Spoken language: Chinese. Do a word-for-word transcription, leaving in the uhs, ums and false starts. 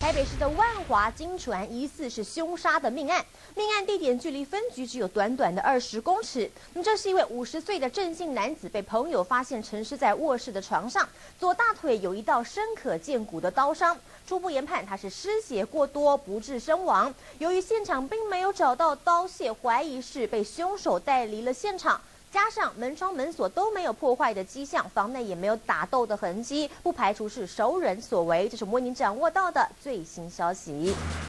台北市的万华惊传疑似是凶杀的命案，命案地点距离分局只有短短的二十公尺。那么这是一位五十岁的郑姓男子，被朋友发现沉尸在卧室的床上，左大腿有一道深可见骨的刀伤。初步研判他是失血过多不治身亡。由于现场并没有找到刀械，怀疑是被凶手带离了现场。 加上门窗、门锁都没有破坏的迹象，房内也没有打斗的痕迹，不排除是熟人所为。这是我们为您掌握到的最新消息。